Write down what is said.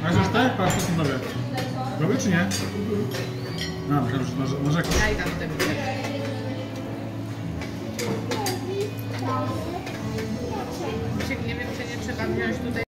A chcesz te? Patrz, to są dobre. Dobre czy nie? A, myślałem, że narzekasz. Daj tam tego. Nie wiem, czy nie trzeba wziąć tutaj.